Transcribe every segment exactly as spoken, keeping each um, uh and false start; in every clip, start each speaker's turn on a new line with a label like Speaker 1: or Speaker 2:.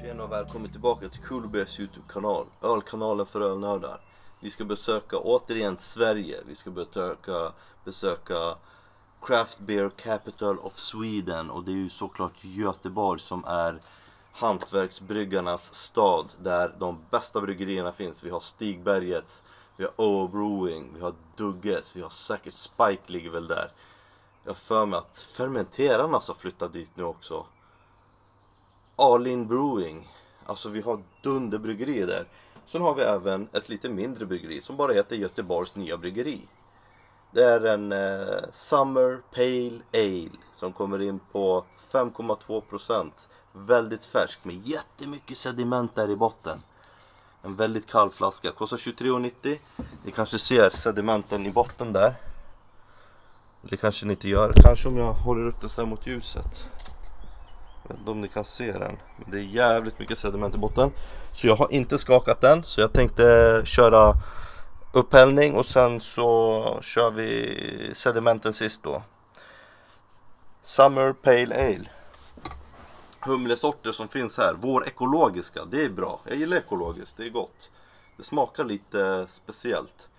Speaker 1: igen och välkommen tillbaka till Cool Bears YouTube-kanal, ölkanalen för ölnördar. Vi ska besöka återigen Sverige. Vi ska besöka, besöka Craft Beer Capital of Sweden. Och det är ju såklart Göteborg som är hantverksbryggarnas stad, där de bästa bryggerierna finns. Vi har Stigbergets, vi har O Brewing, vi har Dugges, vi har säkert Spike ligger väl där. Jag har för mig att fermenterarna har flyttat dit nu också. Alin Brewing. Alltså vi har dunderbryggeri där. Sen har vi även ett lite mindre bryggeri som bara heter Göteborgs nya bryggeri. Det är en eh, Summer Pale Ale som kommer in på fem komma två procent. Väldigt färsk med jättemycket sediment där i botten. En väldigt kall flaska. Kostar tjugotre nittio. Ni kanske ser sedimenten i botten där. Det kanske ni inte gör. Kanske om jag håller upp den så här mot ljuset. Jag vet inte om ni kan se den. Men det är jävligt mycket sediment i botten. Så jag har inte skakat den. Så jag tänkte köra upphällning. Och sen så kör vi sedimenten sist då. Summer Pale Ale. Humlesorter som finns här. Vår ekologiska. Det är bra. Jag gillar ekologiskt. Det är gott. Det smakar lite speciellt.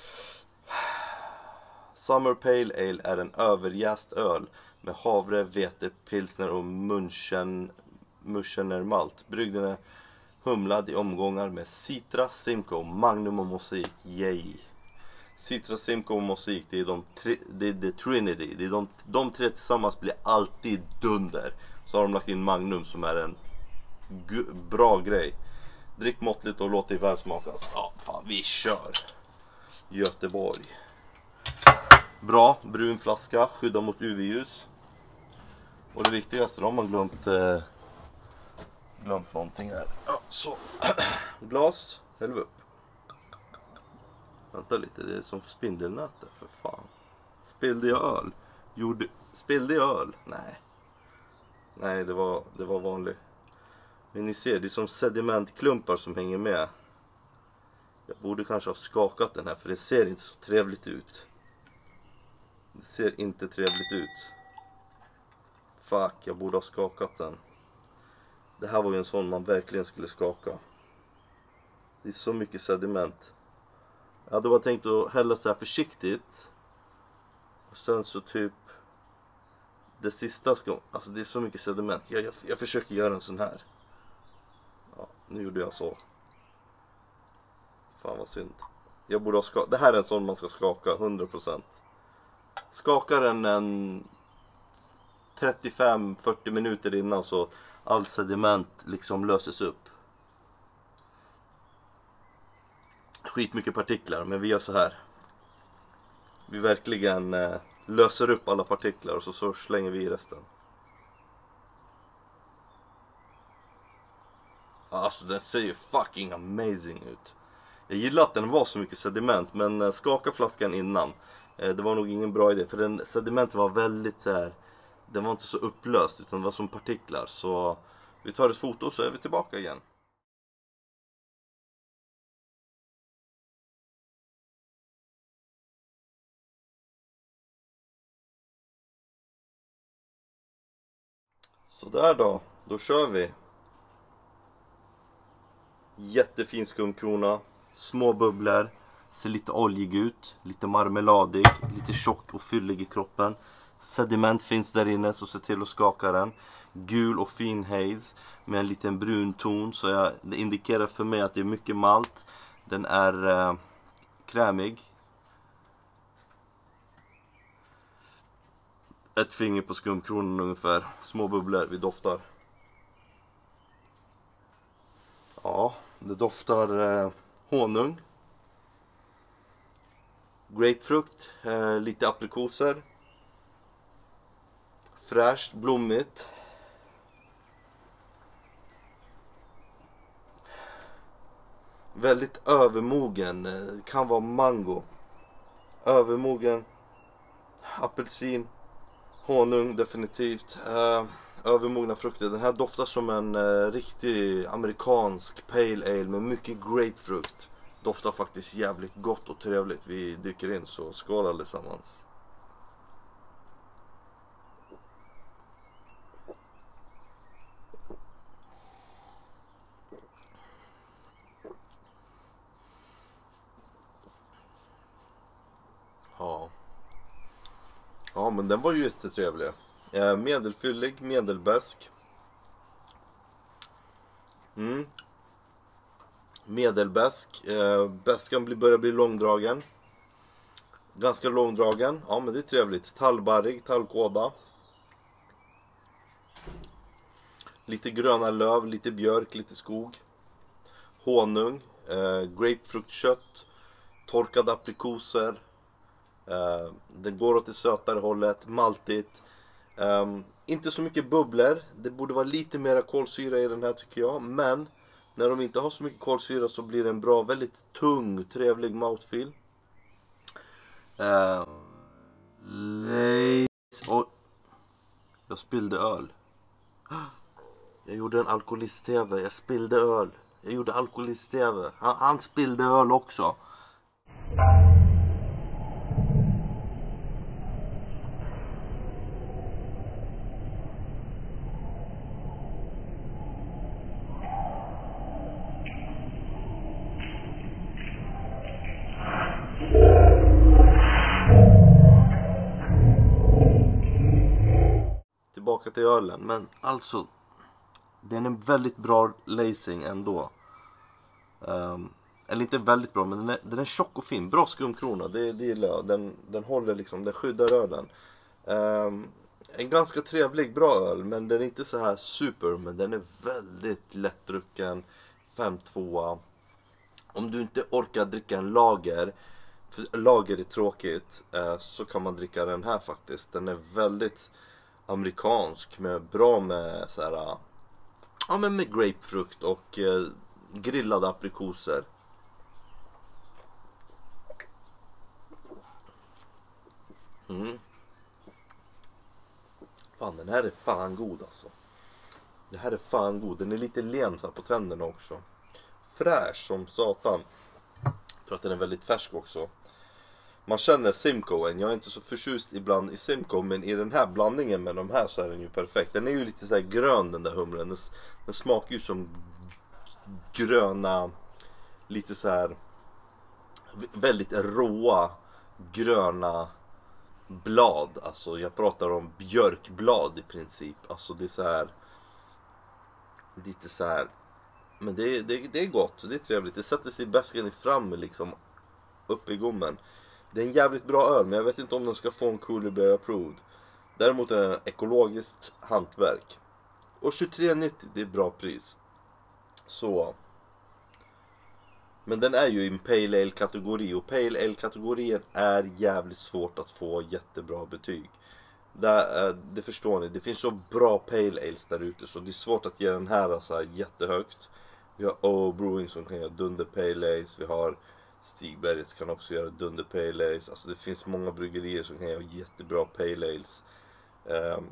Speaker 1: Summer Pale Ale är en överjäst öl med havre, vete, pilsner och munchen, munchenermalt. Brygden är humlad i omgångar med Citra, Simcoe, Magnum och Mosaic. Yay! Citra, Simcoe och Mosaic, det är de tre, det är the Trinity. Det är de, de tre tillsammans blir alltid dunder. Så har de lagt in Magnum som är en bra grej. Drick måttligt och låt det väl smakas. Ja, fan, vi kör. Göteborg. Bra, brun flaska, skydda mot U V-ljus. Och det viktigaste, då har man glömt eh, glömt någonting här. Ja, så. Glas, häll upp. Vänta lite, det är som spindelnätet, för fan. Spillde jag öl? Gjorde, spillde jag öl? Nej. Nej, det var, det var vanligt. Men ni ser, det är som sedimentklumpar som hänger med. Jag borde kanske ha skakat den här, för det ser inte så trevligt ut. Det ser inte trevligt ut. Fuck, jag borde ha skakat den. Det här var ju en sån man verkligen skulle skaka. Det är så mycket sediment. Jag hade bara tänkt att hälla så här försiktigt. Och sen så typ det sista ska, alltså det är så mycket sediment. Jag, jag, jag försöker göra en sån här. Ja, nu gjorde jag så. Fan vad synd. Jag borde ha skakat. Det här är en sån man ska skaka hundra procent. Skakar den en trettiofem till fyrtio minuter innan så all sediment liksom löses upp. Skitmycket partiklar, men vi gör så här. Vi verkligen eh, löser upp alla partiklar och så, så slänger vi i resten. Alltså den ser ju fucking amazing ut. Jag gillar att den var så mycket sediment, men eh, skaka flaskan innan. Eh, det var nog ingen bra idé, för den sedimenten var väldigt så här. Den var inte så upplöst utan det var som partiklar. Så vi tar ett foto så är vi tillbaka igen. Så där då, då kör vi. Jättefin skumkrona, små bubblor, ser lite oljig ut, lite marmeladig, lite tjock och fyllig i kroppen. Sediment finns där inne, så se till att skaka den. Gul och fin haze med en liten brun ton, så jag, det indikerar för mig att det är mycket malt. Den är eh, krämig. Ett finger på skumkronan ungefär. Små bubblor, vi doftar. Ja, det doftar eh, honung. Grapefrukt, eh, lite aprikoser. Fräscht, blommigt. Väldigt övermogen, eh, kan vara mango. Övermogen. Apelsin. Honung definitivt. Eh, övermogna frukter. Den här doftar som en eh, riktig amerikansk pale ale med mycket grapefrukt. Doftar faktiskt jävligt gott och trevligt. Vi dyker in, så skål allesammans. men den var ju jättetrevlig. Eh, medelfyllig, medelbäsk. Mm. Medelbäsk. Eh, bäskan blir, börjar bli långdragen. Ganska långdragen. Ja, men det är trevligt. Tallbarrig, tallkåda. Lite gröna löv, lite björk, lite skog. Honung, eh, grapefruktkött, torkade aprikoser. Eh, den går åt det sötare hållet, maltigt. Eh, inte så mycket bubblor. Det borde vara lite mera kolsyra i den här tycker jag. Men när de inte har så mycket kolsyra så blir det en bra, väldigt tung, trevlig mouthfeel. Eh, och jag spillde öl. Jag gjorde en alkoholist-tv. Jag spillde öl. Jag gjorde alkoholist-tv. Han, han spillde öl också. Tillbaka till ölen. Men alltså, den är väldigt bra lacing ändå. Um, eller inte väldigt bra, men den är, den är tjock och fin. Bra skumkrona, det, det gillar jag. Den, den håller liksom, den skyddar ölen. Um, en ganska trevlig, bra öl. Men den är inte så här super. Men den är väldigt lättdrucken. fem två. Om du inte orkar dricka en lager, för lager är tråkigt, uh, så kan man dricka den här faktiskt. Den är väldigt amerikansk, med bra med så här, ja, men med grapefrukt och eh, grillade aprikoser. Mm. Fan, den här är fan god alltså. Det här är fan god. Den är lite len så här på tänderna också. Fräsch som satan. Jag tror att den är väldigt färsk också. Man känner Simcoen. Jag är inte så förtjust ibland i Simcoe, men i den här blandningen med de här så är den ju perfekt. Den är ju lite så här grön, den där humlen. Den, den smakar ju som gröna, lite så här väldigt råa gröna blad. Alltså jag pratar om björkblad i princip. Alltså det är så här lite så här, men det, det, det är gott, det är trevligt. Det sätter sig bäskan i fram liksom upp i gommen. Det är en jävligt bra öl, men jag vet inte om den ska få en Cooler Bear Approved. Däremot är den ekologiskt hantverk. Och tjugotre nittio, det är bra pris. Så. Men den är ju i en Pale Ale-kategori. Och Pale Ale-kategorien är jävligt svårt att få jättebra betyg. Det, det förstår ni. Det finns så bra Pale Ales där ute, så det är svårt att ge den här så här jättehögt. Vi har O Brewing som kan göra Dunder Pale Ales. Vi har Stigbergs kan också göra Dunder Pale Ales. Alltså det finns många bryggerier som kan göra jättebra Pale Ales. um,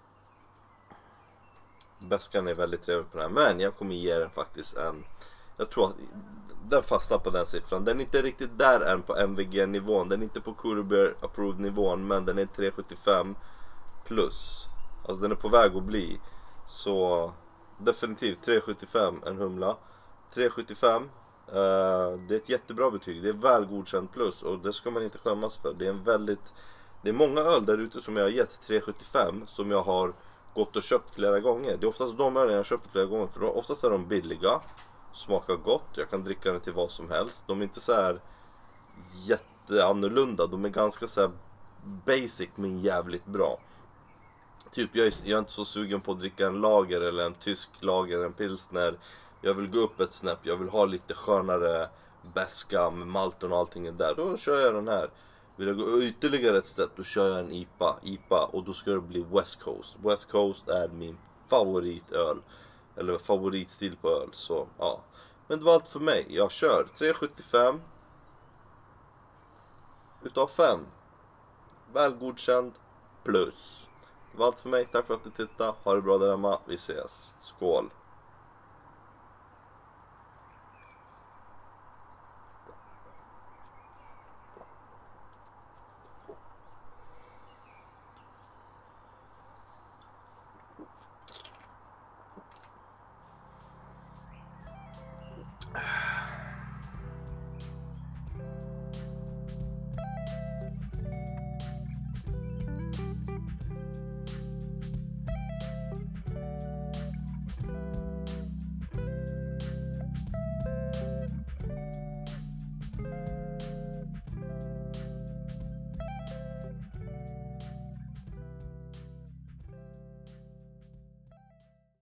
Speaker 1: Bäskan är väldigt trevlig på den här, men jag kommer ge den faktiskt en, jag tror att den fastnar på den siffran. Den är inte riktigt där än på M V G-nivån. Den är inte på Cooler Bear Approved-nivån, men den är tre sjuttiofem plus. Alltså den är på väg att bli. Så definitivt tre sjuttiofem en humla. tre sjuttiofem, uh, det är ett jättebra betyg. Det är väl godkänt plus, och det ska man inte skämmas för. Det är en väldigt, det är många öl där ute som jag har gett tre sjuttiofem som jag har gått och köpt flera gånger. Det är oftast de ölen jag köper flera gånger, för oftast är de billiga, smakar gott, jag kan dricka den till vad som helst. De är inte så här jätteannorlunda, de är ganska så här basic men jävligt bra. Typ jag är, jag är inte så sugen på att dricka en lager eller en tysk lager, en pilsner. Jag vill gå upp ett snäpp, jag vill ha lite skönare bäska med malten och allting där. Då kör jag den här. Vill jag gå ytterligare ett steg, då kör jag en I P A, I P A, och då ska det bli West Coast. West Coast är min favoritöl, eller favoritstil på öl, så ja. Men det var allt för mig. Jag kör tre sjuttiofem utav fem. Väl godkänd plus. Det var allt för mig. Tack för att du tittade. Ha det bra där hemma. Vi ses. Skål.